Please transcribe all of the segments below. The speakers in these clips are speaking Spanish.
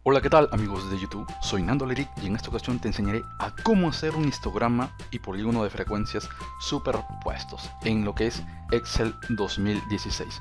Hola, ¿qué tal amigos de YouTube? Soy Nando Leric y en esta ocasión te enseñaré a cómo hacer un histograma y polígono de frecuencias superpuestos en lo que es Excel 2016.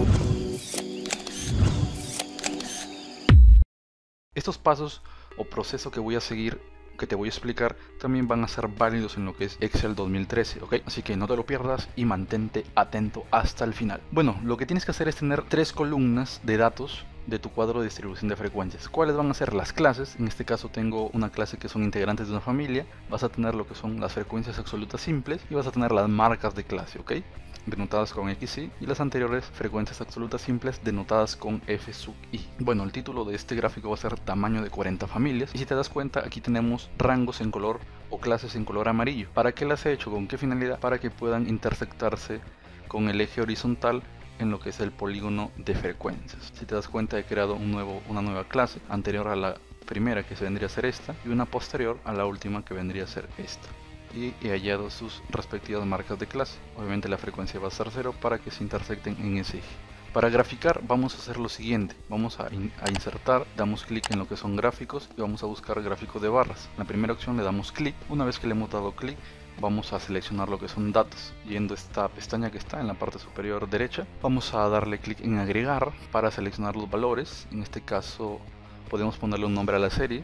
Estos pasos o proceso que voy a seguir, que te voy a explicar, también van a ser válidos en lo que es Excel 2013, ¿ok? Así que no te lo pierdas y mantente atento hasta el final. Bueno, lo que tienes que hacer es tener tres columnas de datos de tu cuadro de distribución de frecuencias. ¿Cuáles van a ser las clases? En este caso tengo una clase que son integrantes de una familia. Vas a tener lo que son las frecuencias absolutas simples y vas a tener las marcas de clase, ¿ok? Denotadas con XY, y las anteriores frecuencias absolutas simples denotadas con F sub I. Bueno, el título de este gráfico va a ser tamaño de 40 familias, y si te das cuenta aquí tenemos rangos en color o clases en color amarillo. ¿Para qué las he hecho? ¿Con qué finalidad? Para que puedan intersectarse con el eje horizontal en lo que es el polígono de frecuencias. Si te das cuenta, he creado una nueva clase anterior a la primera, que se vendría a ser esta, y una posterior a la última, que vendría a ser esta, y he hallado sus respectivas marcas de clase. Obviamente la frecuencia va a estar 0 para que se intersecten en ese eje. Para graficar vamos a hacer lo siguiente: vamos a insertar, damos clic en lo que son gráficos y vamos a buscar gráficos de barras. En la primera opción le damos clic. Una vez que le hemos dado clic, vamos a seleccionar lo que son datos. Yendo a esta pestaña que está en la parte superior derecha, vamos a darle clic en agregar para seleccionar los valores. En este caso podemos ponerle un nombre a la serie.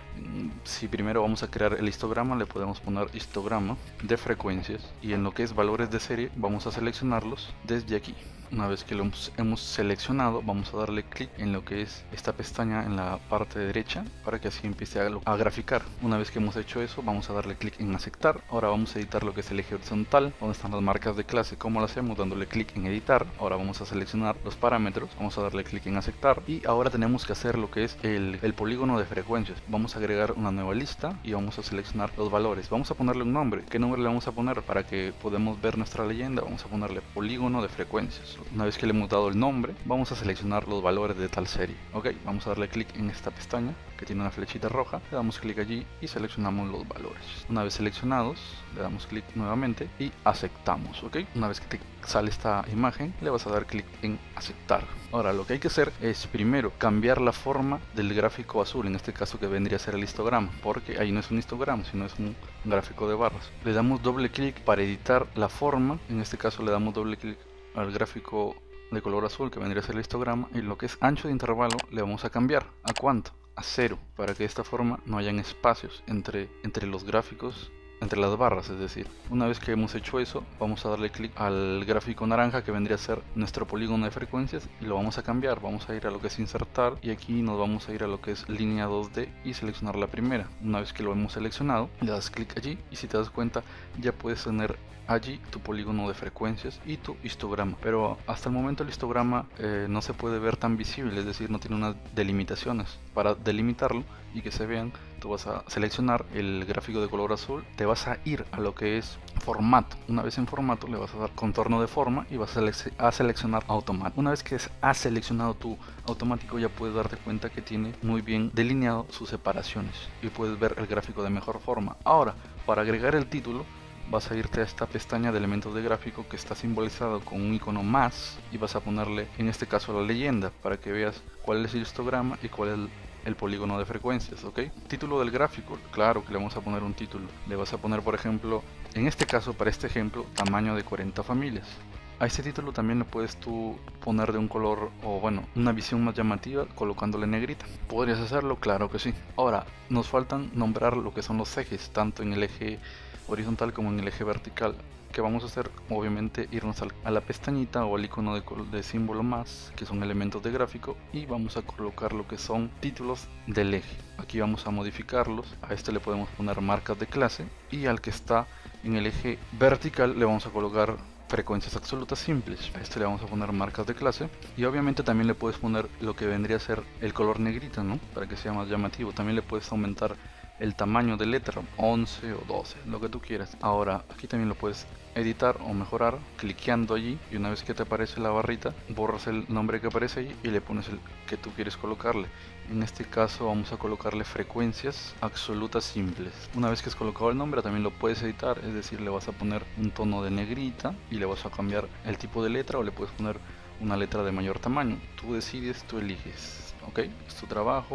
Si primero vamos a crear el histograma, le podemos poner histograma de frecuencias, y en lo que es valores de serie vamos a seleccionarlos desde aquí. Una vez que lo hemos seleccionado, vamos a darle clic en lo que es esta pestaña en la parte derecha para que así empiece a graficar. Una vez que hemos hecho eso, vamos a darle clic en aceptar. Ahora vamos a editar lo que es el eje horizontal, donde están las marcas de clase. ¿Cómo lo hacemos? Dándole clic en editar. Ahora vamos a seleccionar los parámetros, vamos a darle clic en aceptar, y ahora tenemos que hacer lo que es el polígono de frecuencias. Vamos a agregar una nueva lista y vamos a seleccionar los valores. Vamos a ponerle un nombre. ¿Qué nombre le vamos a poner? Para que podamos ver nuestra leyenda, vamos a ponerle polígono de frecuencias. Una vez que le hemos dado el nombre, vamos a seleccionar los valores de tal serie. Ok, vamos a darle clic en esta pestaña que tiene una flechita roja, le damos clic allí y seleccionamos los valores. Una vez seleccionados, le damos clic nuevamente y aceptamos. Ok, una vez que te sale esta imagen, le vas a dar clic en aceptar. Ahora lo que hay que hacer es primero cambiar la forma del gráfico azul, en este caso que vendría a ser el histograma, porque ahí no es un histograma, sino es un gráfico de barras. Le damos doble clic para editar la forma. En este caso le damos doble clic al gráfico de color azul, que vendría a ser el histograma, y lo que es ancho de intervalo le vamos a cambiar. ¿A cuánto? A 0, para que de esta forma no hayan espacios entre los gráficos, entre las barras. Es decir, una vez que hemos hecho eso, vamos a darle clic al gráfico naranja, que vendría a ser nuestro polígono de frecuencias, y lo vamos a cambiar. Vamos a ir a lo que es insertar, y aquí nos vamos a ir a lo que es línea 2D y seleccionar la primera. Una vez que lo hemos seleccionado, le das clic allí, y si te das cuenta, ya puedes tener allí tu polígono de frecuencias y tu histograma. Pero hasta el momento el histograma no se puede ver tan visible, es decir, no tiene unas delimitaciones. Para delimitarlo y que se vean, tú vas a seleccionar el gráfico de color azul, te vas a ir a lo que es formato. Una vez en formato, le vas a dar contorno de forma y vas a seleccionar automático. Una vez que has seleccionado tu automático, ya puedes darte cuenta que tiene muy bien delineado sus separaciones y puedes ver el gráfico de mejor forma. Ahora, para agregar el título, vas a irte a esta pestaña de elementos de gráfico, que está simbolizado con un icono más, y vas a ponerle en este caso la leyenda, para que veas cuál es el histograma y cuál es el polígono de frecuencias. Ok, título del gráfico, claro que le vamos a poner un título. Le vas a poner, por ejemplo, en este caso, para este ejemplo, tamaño de 40 familias. A este título también le puedes tú poner de un color, o bueno, una visión más llamativa, colocándole negrita. ¿Podrías hacerlo? Claro que sí. Ahora, nos faltan nombrar lo que son los ejes, tanto en el eje horizontal como en el eje vertical. Que vamos a hacer, obviamente, irnos a la pestañita o al icono de símbolo más, que son elementos de gráfico, y vamos a colocar lo que son títulos del eje. Aquí vamos a modificarlos. A este le podemos poner marcas de clase, y al que está en el eje vertical le vamos a colocar frecuencias absolutas simples. A este le vamos a poner marcas de clase, y obviamente también le puedes poner lo que vendría a ser el color negrita, ¿no? Para que sea más llamativo. También le puedes aumentar el tamaño de letra, 11 o 12, lo que tú quieras. Ahora aquí también lo puedes editar o mejorar cliqueando allí, y una vez que te aparece la barrita, borras el nombre que aparece allí y le pones el que tú quieres colocarle. En este caso vamos a colocarle frecuencias absolutas simples. Una vez que has colocado el nombre, también lo puedes editar, es decir, le vas a poner un tono de negrita y le vas a cambiar el tipo de letra, o le puedes poner una letra de mayor tamaño. Tú decides, tú eliges. Ok, es tu trabajo.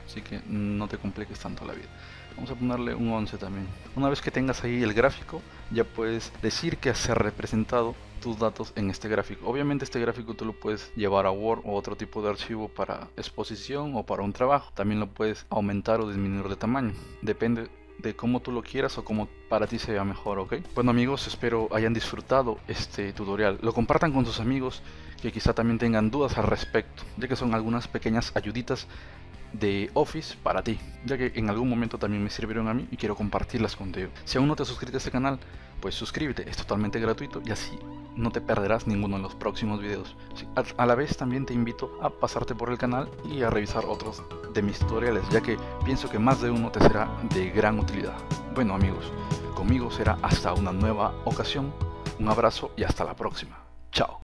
así que no te compliques tanto la vida. Vamos a ponerle un 11 también. Una vez que tengas ahí el gráfico, ya puedes decir que se ha representado tus datos en este gráfico. Obviamente este gráfico tú lo puedes llevar a Word o otro tipo de archivo para exposición o para un trabajo. También lo puedes aumentar o disminuir de tamaño. Depende de cómo tú lo quieras o cómo para ti sea mejor, ¿ok? Bueno amigos, espero hayan disfrutado este tutorial. Lo compartan con sus amigos que quizá también tengan dudas al respecto, ya que son algunas pequeñas ayuditas de Office para ti, ya que en algún momento también me sirvieron a mí y quiero compartirlas contigo. Si aún no te has suscrito a este canal, pues suscríbete, es totalmente gratuito y así no te perderás ninguno de los próximos videos. A la vez también te invito a pasarte por el canal y a revisar otros de mis tutoriales, ya que pienso que más de uno te será de gran utilidad. Bueno amigos, conmigo será hasta una nueva ocasión, un abrazo y hasta la próxima. Chao.